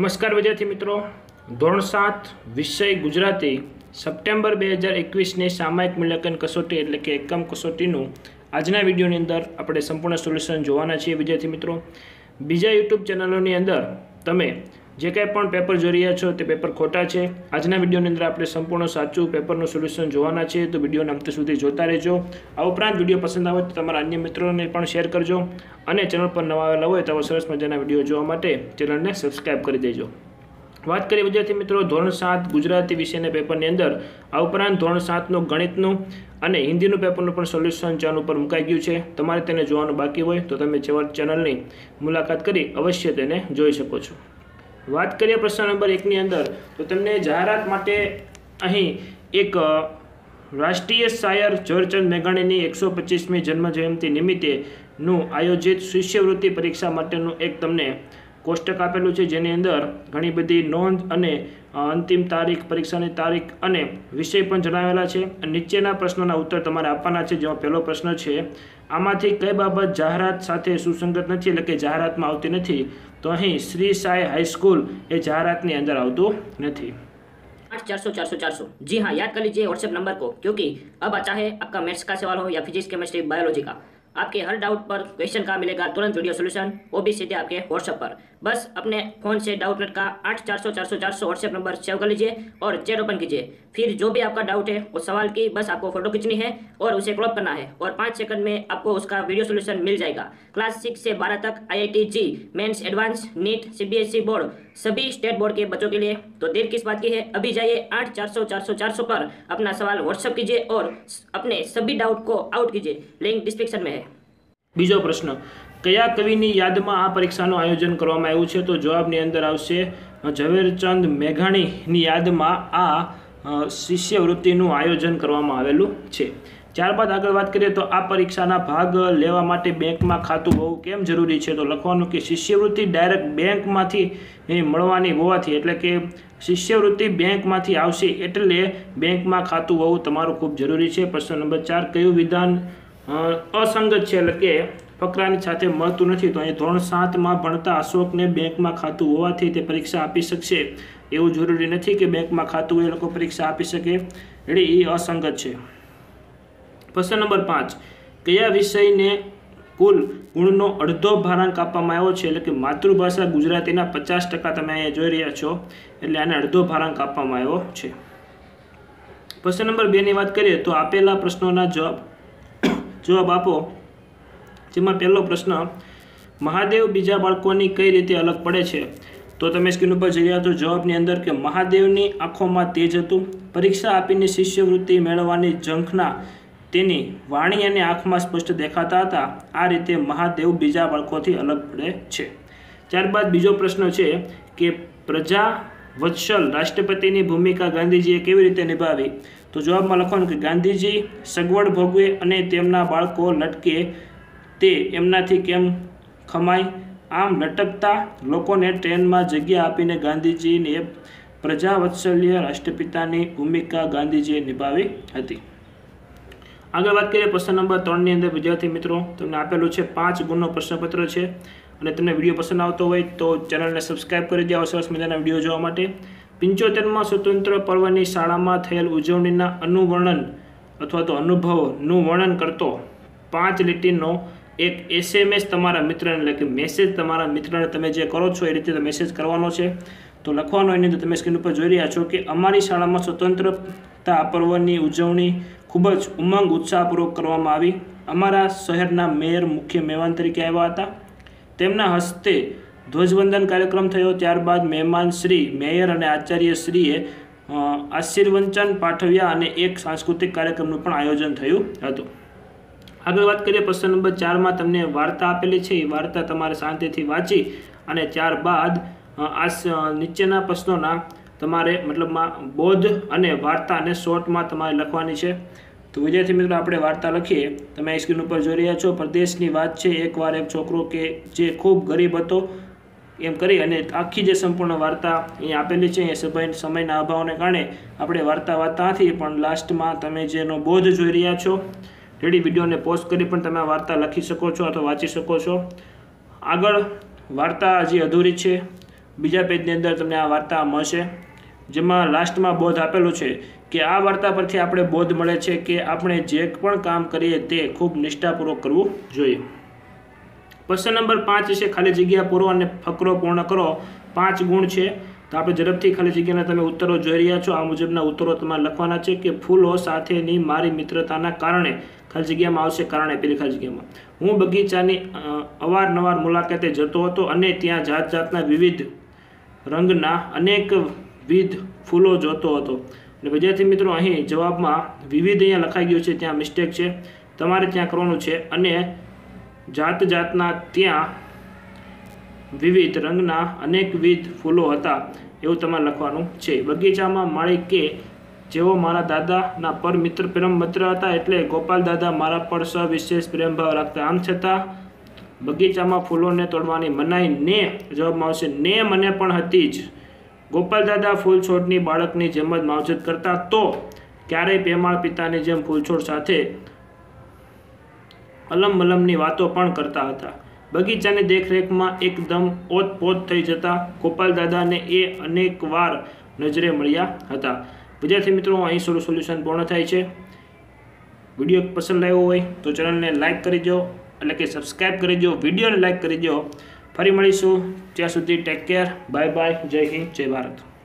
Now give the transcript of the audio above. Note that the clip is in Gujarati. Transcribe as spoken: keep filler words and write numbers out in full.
નમસ્કાર વિદ્યાર્થી મિત્રો, ધોરણ સાત વિષય ગુજરાતી સપ્ટેમ્બર બે હજાર એકવીસની સામાયિક મૂલ્યાંકન કસોટી એટલે કે એકમ કસોટીનું આજના વિડીયોની અંદર આપણે સંપૂર્ણ સોલ્યુશન જોવાના છીએ. વિદ્યાર્થી મિત્રો, બીજા યુટ્યુબ ચેનલોની અંદર તમે જે કંઈ પણ પેપર જોઈ રહ્યા છો તે પેપર ખોટા છે. આજના વિડીયોની અંદર આપણે સંપૂર્ણ સાચું પેપરનું સોલ્યુશન જોવાના છે, તો વિડીયોને અંત સુધી જોતા રહેજો. આ ઉપરાંત વિડીયો પસંદ આવે તો તમારા અન્ય મિત્રોને પણ શેર કરજો અને ચેનલ પર નવા આવેલા હોય તો સરસ મજાના વિડીયો જોવા માટે ચેનલને સબસ્ક્રાઈબ કરી દેજો. વાત કરીએ વિદ્યાર્થી મિત્રો ધોરણ સાત ગુજરાતી વિષયના પેપરની અંદર આ ઉપરાંત ધોરણ સાતનું ગણિતનું અને હિન્દીનું પેપરનું પણ સોલ્યુશન ચેનલ ઉપર મુકાઈ ગયું છે. તમારે તેને જોવાનું બાકી હોય તો તમે ચેનલની મુલાકાત કરી અવશ્ય તેને જોઈ શકો છો. વાત કરીએ પ્રશ્ન નંબર એકની અંદર, તો તમને જાહેરાત માટે અહીં એક રાષ્ટ્રીય શાયર ઝવેરચંદ મેઘાણીની એકસો પચીસમી જન્મજયંતિ નિમિત્તેનું આયોજિત શિષ્યવૃત્તિ પરીક્ષા માટેનું એક તમને કોષ્ટક આપેલું છે, જેની અંદર ઘણી બધી નોંધ અને અંતિમ તારીખ, પરીક્ષાની તારીખ અને વિષય પણ જણાવેલા છે. નીચેના પ્રશ્નોના ઉત્તર તમારે આપવાના છે. જેમાં પહેલો પ્રશ્ન છે, આમાંથી કઈ બાબત જાહેરાત સાથે સુસંગત નથી એટલે કે જાહેરાતમાં આવતી નથી? तो अहीं श्री साई हाईस्कूल ए जाहरात ની અંદર આવતું નથી. आठ चार सौ चार सौ चार सौ जी हाँ, याद कर लीजिए व्हाट्सएप नंबर को, क्योंकि अब आता है आपका मैथ्स का सवाल हो या फिजिक्स, केमिस्ट्री, बायोलॉजी का, आपके हर डाउट पर क्वेश्चन का मिलेगा तुरंत वीडियो सोल्यूशन, वो भी सीधे आपके व्हाट्सएप पर. बस अपने फोन से डाउट नेट का आठ चार सौ चार सौ चार सौ व्हाट्सएप नंबर सेव कर लीजिए और चैट ओपन कीजिए. फिर जो भी आपका डाउट है वो सवाल की बस आपको फोटो खींचनी है और उसे क्रॉप करना है और पाँच सेकंड में आपको उसका वीडियो सोल्यूशन मिल जाएगा. क्लास सिक्स से बारह तक I I T JEE, mains, advance, NEET, C B S E board, सभी स्टेट बोर्ड के बच्चों के लिए. तो देर किस बात की है, अभी जाइए आठ चार सौ चार सौ चार सौ पर अपना सवाल व्हाट्सएप कीजिए और अपने सभी डाउट को आउट कीजिए. लिंक डिस्क्रिप्शन में है. બીજો પ્રશ્ન, કયા કવિની યાદમાં આ પરીક્ષાનું આયોજન કરવામાં આવ્યું છે? તો જવાબની અંદર આવશે ઝવેરચંદ મેઘાણીની યાદમાં આ શિષ્યવૃત્તિનું આયોજન કરવામાં આવેલું છે. ત્યારબાદ આગળ વાત કરીએ તો આ પરીક્ષાના ભાગ લેવા માટે બેંકમાં ખાતું હોવું કેમ જરૂરી છે? તો લખવાનું કે શિષ્યવૃત્તિ ડાયરેક્ટ બેંકમાંથી મળવાની હોવાથી, એટલે કે શિષ્યવૃત્તિ બેંકમાંથી આવશે એટલે બેંકમાં ખાતું હોવું તમારું ખૂબ જરૂરી છે. પ્રશ્ન નંબર ચાર, કયું વિધાન અસંગત છે એટલે કે ફકરાની સાથે મળતું નથી? તો અહીં ધોરણ સાતમાં ભણતા અશોકને બેંકમાં ખાતું હોવાથી તે પરીક્ષા આપી શકશે એવું જરૂરી નથી કે બેંકમાં ખાતું હોય એ લોકો પરીક્ષા આપી શકે, એટલે એ અસંગત છે. પ્રશ્ન નંબર પાંચ, કયા વિષયને કુલ ગુણનો અડધો ભારાંક આપવામાં આવ્યો છે? એટલે કે માતૃભાષા ગુજરાતીના પચાસ ટકા તમે અહીંયા જોઈ રહ્યા છો, એટલે આને અડધો ભારાંક આપવામાં આવ્યો છે. પ્રશ્ન નંબર બે ની વાત કરીએ તો આપેલા પ્રશ્નોના જવાબ જવાબ આપો. જેમાં પહેલો પ્રશ્ન, મહાદેવ બીજા બાળકોની કઈ રીતે અલગ પડે છે? તો તમે સ્ક્રીન ઉપર જોઈ રહ્યા છો જવાબની અંદર કે મહાદેવની આંખોમાં તેજ હતું, પરીક્ષા આપીને શિષ્યવૃત્તિ મેળવવાની ઝંખના તેની વાણી અને આંખમાં સ્પષ્ટ દેખાતા હતા. આ રીતે મહાદેવ બીજા બાળકોથી અલગ પડે છે. ત્યારબાદ બીજો પ્રશ્ન છે કે પ્રજા વત્સલ રાષ્ટ્રપતિની ભૂમિકા ગાંધીજીએ કેવી રીતે નિભાવી? તો જવાબમાં લખવાનું કે ગાંધીજી સગવડ ભોગવે અને તેમના બાળકો લટકે તે એમનાથી કેમ ખમાય? આમ લટકતા લોકોને ટ્રેનમાં જગ્યા આપીને ગાંધીજીને પ્રજાવત્સલ્ય રાષ્ટ્રપિતાની ભૂમિકા ગાંધીજીએ નિભાવી હતી. આગળ વાત કરીએ પ્રશ્ન નંબર ત્રણની અંદર વિદ્યાર્થી મિત્રો તમને આપેલું છે પાંચ ગુણનો પ્રશ્નપત્ર છે અને તમને વિડીયો પસંદ આવતો હોય તો ચેનલને સબસ્ક્રાઈબ કરી દેવા સરસ મજાના વિડીયો જોવા માટે. પંચોતેરમાં સ્વતંત્ર પર્વની શાળામાં થયેલ ઉજવણીના અનુવર્ણન અથવા તો અનુભવનું વર્ણન કરતો પાંચ લીટીનો એક એસ એમ એસ તમારા મિત્રને એટલે કે મેસેજ તમારા મિત્રને તમે જે કરો છો એ રીતે મેસેજ કરવાનો છે. તો લખવાનો એની અંદર તમે સ્ક્રીન ઉપર જોઈ રહ્યા છો કે અમારી શાળામાં સ્વતંત્રતા પર્વની ઉજવણી ખૂબ જ ઉમંગ ઉત્સાહપૂર્વક કરવામાં આવી. અમારા શહેરના મેયર મુખ્ય મહેમાન તરીકે આવ્યા હતા. તેમના હસ્તે ધ્વજવંદન કાર્યક્રમ થયો. ત્યારબાદ મહેમાન શ્રી મેયર અને આચાર્ય શ્રીએ આશીર્વચન પાઠવ્યા અને એક સાંસ્કૃતિક કાર્યક્રમનું પણ આયોજન થયું હતું. આગળ વાત કરીએ પ્રશ્ન નંબર ચારમાં તમને વાર્તા આપેલી છે. એ વાર્તા તમારે શાંતિથી વાંચી અને ત્યારબાદ આ નીચેના પ્રશ્નોના તમારે મતલબમાં બોધ અને વાર્તાને શોર્ટમાં તમારે લખવાની છે. તો વિદ્યાર્થી મિત્રો આપણે વાર્તા લખીએ. તમે સ્ક્રીન ઉપર જોઈ રહ્યા છો. પ્રદેશની વાત છે, એકવાર એક છોકરો કે જે ખૂબ ગરીબ હતો એમ કરી અને આખી જે સંપૂર્ણ વાર્તા અહીંયા આપેલી છે. અહીંયા સમય સમયના અભાવને કારણે આપણે વાર્તા વાંચતા નથી, પણ લાસ્ટમાં તમે જેનો બોધ જોઈ રહ્યા છો રેડી વિડીયોને પોઝ કરી પણ તમે વાર્તા લખી શકો છો અથવા વાંચી શકો છો. આગળ વાર્તા હજી અધૂરી છે, બીજા પેજની અંદર તમને આ વાર્તા મળશે, જેમાં લાસ્ટમાં બોધ આપેલું છે કે આ વાર્તા પરથી આપણે બોધ મળે છે કે આપણે જે પણ કામ કરીએ તે ખૂબ નિષ્ઠાપૂર્વક કરવું જોઈએ. પ્રશ્ન નંબર પાંચ છે ખાલી જગ્યા પૂરો અને ફકરો પૂર્ણ કરો. પાંચ ગુણ છે, તો આપણે ઝડપથી ખાલી જગ્યાના તમે ઉત્તરો જોઈ રહ્યા છો. આ મુજબના ઉત્તરો તમારે લખવાના છે કે ફૂલો સાથેની મારી મિત્રતાના કારણે, ખાલી જગ્યામાં આવશે કારણે, પેલી ખાલી જગ્યામાં, હું બગીચાની અવારનવાર મુલાકાતે જતો હતો અને ત્યાં જાત જાતના વિવિધ રંગના અનેકવિધ ફૂલો જોતો હતો. એટલે વિદ્યાર્થી મિત્રો અહીં જવાબમાં વિવિધ અહીંયા લખાઈ ગયું છે, ત્યાં મિસ્ટેક છે, તમારે ત્યાં કરવાનું છે. અને જાત જાતના ત્યાં વિવિધ રંગના અનેકવિધ ફૂલો હતા એવું તમારે લખવાનું છે. બગીચામાં માળીકે જેઓ મારા દાદાના પર મિત્ર પ્રેમ મિત્ર હતા, એટલે ગોપાલ દાદા મારા પર સવિશેષ પ્રેમભાવ રાખતા. આમ છતાં બગીચામાં ફૂલોને તોડવાની મનાઈ ને, જવાબમાં આવશે ને, મને પણ હતી જ. ગોપાલ દાદા ફૂલ છોડની બાળકની જેમ જ માવજત કરતા, તો ક્યારેય પેમાળ પિતાની જેમ ફૂલછોડ સાથે અલમ મલમની વાતો પણ કરતા હતા. બગીચાની દેખરેખમાં એકદમ ઓતપોત થઈ જતા ગોપાલ દાદાને એ અનેક વાર નજરે મળ્યા હતા. વિદ્યાર્થી મિત્રો અહીં સોલું સોલ્યુશન પૂર્ણ થાય છે. વિડીયો પસંદ આવ્યો હોય તો ચેનલને લાઇક કરી દો, એટલે કે સબસ્ક્રાઈબ કરી દો, વિડીયોને લાઇક કરી દો. ફરી મળીશું, ત્યાં સુધી ટેક કેર, બાય બાય, જય હિન્દ, જય ભારત.